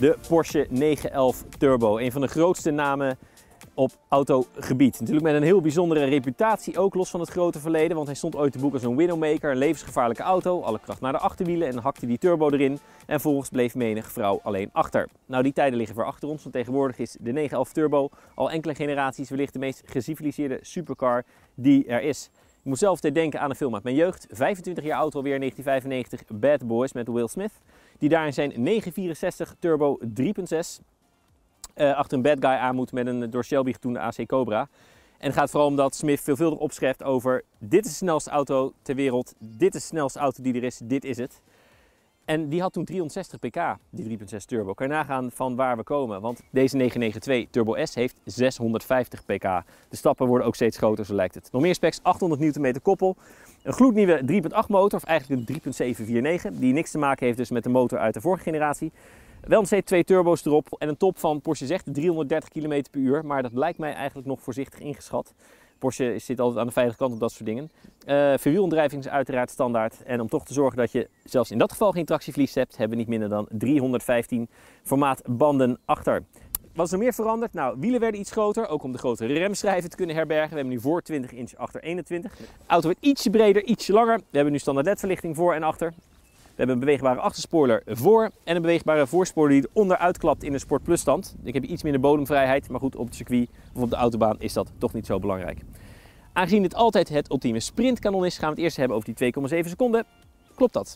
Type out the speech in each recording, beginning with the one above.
de Porsche 911 Turbo. Een van de grootste namen op autogebied. Natuurlijk met een heel bijzondere reputatie, ook los van het grote verleden. Want hij stond ooit te boek als een widowmaker, een levensgevaarlijke auto. Alle kracht naar de achterwielen en hakte die turbo erin. En vervolgens bleef menig vrouw alleen achter. Nou, die tijden liggen ver achter ons, want tegenwoordig is de 911 Turbo al enkele generaties wellicht de meest geciviliseerde supercar die er is. Ik moet zelf denken aan een film uit mijn jeugd. 25 jaar oud alweer, 1995, Bad Boys met Will Smith. Die daarin zijn 964 Turbo 3.6 achter een bad guy aan moet met een door Shelby getoende AC Cobra. En het gaat vooral om dat Smith veelvuldig opschrijft over: dit is de snelste auto ter wereld, dit is de snelste auto die er is, dit is het. En die had toen 360 pk, die 3.6 Turbo. Kan je nagaan van waar we komen, want deze 992 Turbo S heeft 650 pk. De stappen worden ook steeds groter, zo lijkt het. Nog meer specs, 800 Nm koppel, een gloednieuwe 3.8 motor, of eigenlijk een 3.749, die niks te maken heeft dus met de motor uit de vorige generatie. Wel nog steeds 2 turbo's erop en een top van, Porsche zegt, 330 km per uur, maar dat lijkt mij eigenlijk nog voorzichtig ingeschat. Porsche zit altijd aan de veilige kant op dat soort dingen. Vierwielaandrijving is uiteraard standaard. En om toch te zorgen dat je zelfs in dat geval geen tractieverlies hebt, hebben we niet minder dan 315 formaat banden achter. Wat is er meer veranderd? Nou, wielen werden iets groter, ook om de grotere remschijven te kunnen herbergen. We hebben nu voor 20 inch, achter 21. De auto wordt ietsje breder, ietsje langer. We hebben nu standaard LED-verlichting voor en achter. We hebben een beweegbare achterspoiler voor en een beweegbare voorspoiler die onderuit klapt in de Sport Plus stand. Ik heb iets minder bodemvrijheid, maar goed, op het circuit of op de autobaan is dat toch niet zo belangrijk. Aangezien dit altijd het ultieme sprintkanon is, gaan we het eerst hebben over die 2,7 seconden. Klopt dat?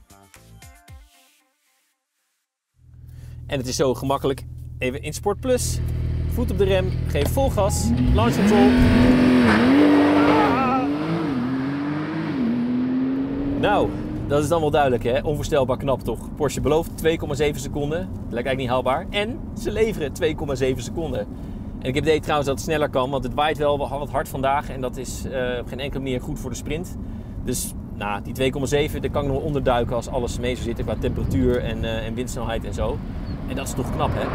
En het is zo gemakkelijk. Even in Sport Plus, voet op de rem, geef vol gas, launch control. Nou, dat is dan wel duidelijk, hè? Onvoorstelbaar knap toch? Porsche belooft 2,7 seconden. Dat lijkt eigenlijk niet haalbaar. En ze leveren 2,7 seconden. En ik heb het idee trouwens dat het sneller kan, want het waait wel wat hard vandaag. En dat is op geen enkele manier goed voor de sprint. Dus nou, die 2,7, daar kan ik nog onderduiken als alles mee zou zitten qua temperatuur en windsnelheid en zo. En dat is toch knap, hè?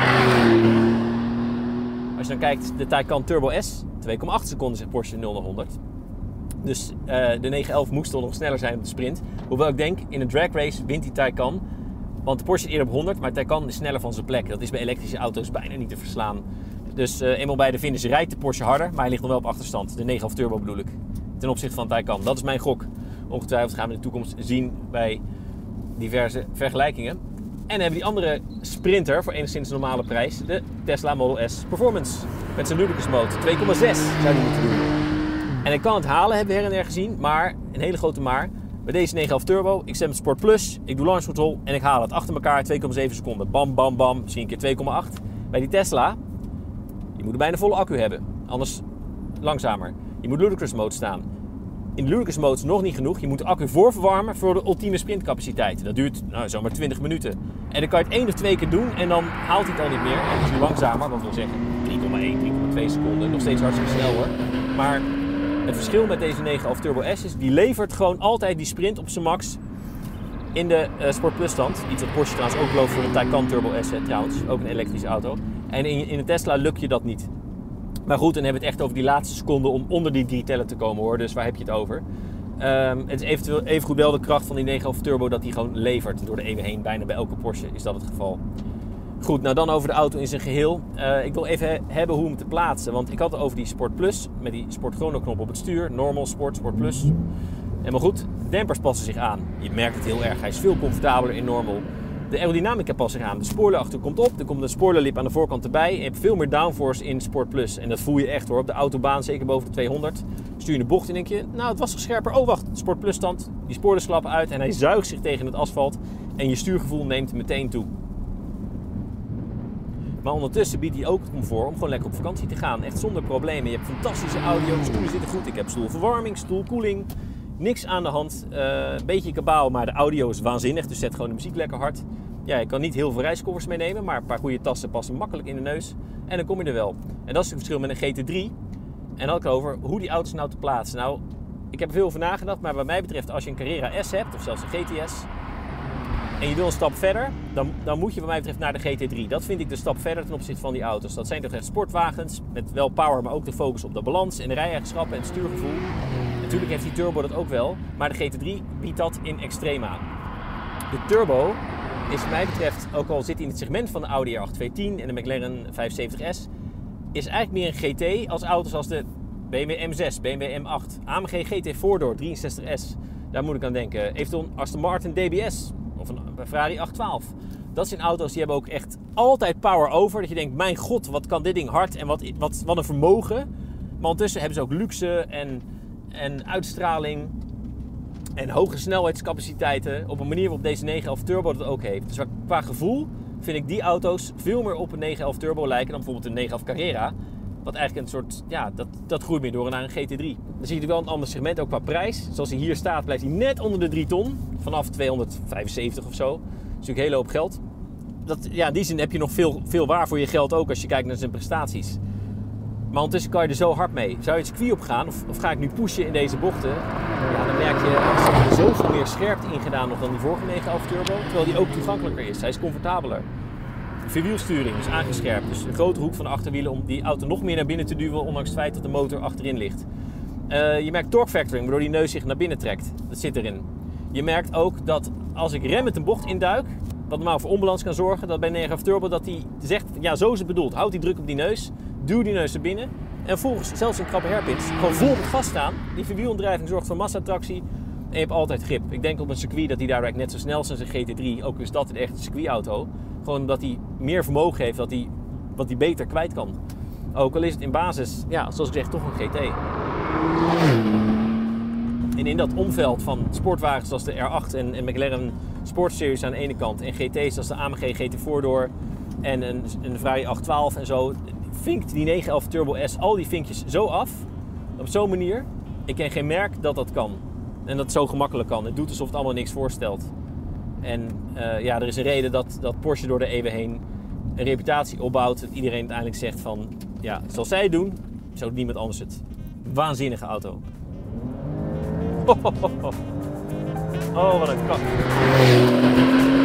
Als je dan kijkt, de Taycan Turbo S, 2,8 seconden zegt Porsche 0 naar 100. Dus de 911 moest toch nog sneller zijn op de sprint. Hoewel ik denk, in een drag race wint die Taycan. Want de Porsche is eerder op 100, maar de Taycan is sneller van zijn plek. Dat is bij elektrische auto's bijna niet te verslaan. Dus eenmaal bij de finish rijdt de Porsche harder, maar hij ligt nog wel op achterstand. De 911 Turbo bedoel ik. Ten opzichte van de Taycan. Dat is mijn gok. Ongetwijfeld gaan we in de toekomst zien bij diverse vergelijkingen. En dan hebben we die andere sprinter voor enigszins normale prijs. De Tesla Model S Performance. Met zijn Ludicrous Mode. 2,6 zou die moeten doen. En ik kan het halen, hebben we her en der gezien, maar, een hele grote maar. Bij deze 911 Turbo, ik zet met Sport Plus, ik doe launch control en ik haal het achter elkaar 2,7 seconden. Bam, bam, bam, misschien een keer 2,8. Bij die Tesla, je moet er bijna volle accu hebben, anders langzamer. Je moet Ludicrous Mode staan. In de Ludicrous Mode is nog niet genoeg, je moet de accu voorverwarmen voor de ultieme sprintcapaciteit. Dat duurt zomaar 20 minuten. En dan kan je het 1 of 2 keer doen en dan haalt hij het al niet meer. En dat is nu langzamer, wat wil zeggen 3,1, 3,2 seconden. Nog steeds hartstikke snel hoor. Maar het verschil met deze 911 Turbo S is, die levert gewoon altijd die sprint op zijn max in de Sport Plus stand. Iets wat Porsche trouwens ook belooft voor de Taycan Turbo S trouwens, ook een elektrische auto. En in een Tesla lukt je dat niet. Maar goed, dan hebben we het echt over die laatste seconden om onder die 3 tellen te komen hoor, dus waar heb je het over? Het is eventueel evengoed wel de kracht van die 911 Turbo dat die gewoon levert door de eeuwen heen. Bijna bij elke Porsche is dat het geval. Goed, nou dan over de auto in zijn geheel. Ik wil even hebben hoe hem te plaatsen. Want ik had het over die Sport Plus met die Sport Chrono knop op het stuur. Normal, Sport, Sport Plus. Helemaal goed. De dempers passen zich aan. Je merkt het heel erg. Hij is veel comfortabeler in Normal. De aerodynamica past zich aan. De spoiler achter komt op. Er komt een spoilerlip aan de voorkant erbij. Je hebt veel meer downforce in Sport Plus. En dat voel je echt hoor. Op de autobaan, zeker boven de 200. Stuur je de bocht en denk je, nou het was toch scherper. Oh wacht, Sport Plus stand. Die spoilers klappen uit en hij zuigt zich tegen het asfalt. En je stuurgevoel neemt meteen toe. Maar ondertussen biedt hij ook het comfort om gewoon lekker op vakantie te gaan. Echt zonder problemen. Je hebt fantastische audio, de stoelen zitten goed. Ik heb stoelverwarming, stoelkoeling. Niks aan de hand. Een beetje kabaal, maar de audio is waanzinnig. Dus zet gewoon de muziek lekker hard. Ja, je kan niet heel veel reiskoffers meenemen, maar een paar goede tassen passen makkelijk in de neus. En dan kom je er wel. En dat is het verschil met een GT3. En dan had ik over hoe die auto's nou te plaatsen. Nou, ik heb er veel over nagedacht, maar wat mij betreft als je een Carrera S hebt, of zelfs een GTS, en je wil een stap verder, dan moet je wat mij betreft naar de GT3. Dat vind ik de stap verder ten opzichte van die auto's. Dat zijn toch echt sportwagens met wel power, maar ook de focus op de balans en de rijeigenschappen en het stuurgevoel. Natuurlijk heeft die turbo dat ook wel, maar de GT3 biedt dat in extreem aan. De turbo is wat mij betreft, ook al zit hij in het segment van de Audi R8 210 en de McLaren 570S, is eigenlijk meer een GT als auto's als de BMW M6, BMW M8, AMG GT 4-door 63S. Daar moet ik aan denken. Eventueel Aston Martin DBS of een Ferrari 812. Dat zijn auto's die hebben ook echt altijd power over. Dat je denkt, mijn god, wat kan dit ding hard en wat een vermogen. Maar ondertussen hebben ze ook luxe en uitstraling en hoge snelheidscapaciteiten op een manier waarop deze 911 Turbo dat ook heeft. Dus qua gevoel vind ik die auto's veel meer op een 911 Turbo lijken dan bijvoorbeeld een 911 Carrera. Wat eigenlijk een soort, ja, dat groeit meer door naar een GT3. Dan zie je wel een ander segment, ook qua prijs. Zoals hij hier staat, blijft hij net onder de 3 ton. Vanaf 275 of zo. Dat is natuurlijk een hele hoop geld. In die zin heb je nog veel waar voor je geld ook als je kijkt naar zijn prestaties. Maar ondertussen kan je er zo hard mee. Zou je het circuit op gaan of ga ik nu pushen in deze bochten? Ja, dan merk je, ze hebben er zoveel meer scherpte in gedaan nog dan die vorige 911 Turbo. Terwijl die ook toegankelijker is. Hij is comfortabeler. De vierwielsturing is aangescherpt. Dus een grotere hoek van de achterwielen om die auto nog meer naar binnen te duwen. Ondanks het feit dat de motor achterin ligt. Je merkt torque factoring, waardoor die neus zich naar binnen trekt. Dat zit erin. Je merkt ook dat als ik rem met een bocht induik, wat normaal voor onbalans kan zorgen, dat bij 911 Turbo dat hij zegt, ja, zo is het bedoeld. Houd die druk op die neus, duw die neus naar binnen. En vervolgens, zelfs in krappe hairpins, gewoon vol op het gas staan. Die verwielaandrijving zorgt voor massatractie en je hebt altijd grip. Ik denk op een circuit dat hij daar net zo snel is als een GT3. Ook is dat een echte circuitauto. Gewoon omdat hij meer vermogen heeft, wat hij beter kwijt kan. Ook al is het in basis, ja, zoals ik zeg, toch een GT. En in dat omveld van sportwagens zoals de R8 en McLaren Sport Series aan de ene kant en GT's zoals de AMG GT 4-door en een Ferrari 812 en zo, vinkt die 911 Turbo S al die vinkjes zo af, op zo'n manier. Ik ken geen merk dat kan. En dat zo gemakkelijk kan. Het doet alsof het allemaal niks voorstelt. En er is een reden dat Porsche door de eeuwen heen een reputatie opbouwt. Dat iedereen uiteindelijk zegt van, ja, zoals zij het doen, zo doet niemand anders het. Waanzinnige auto. Oh, wat een kak.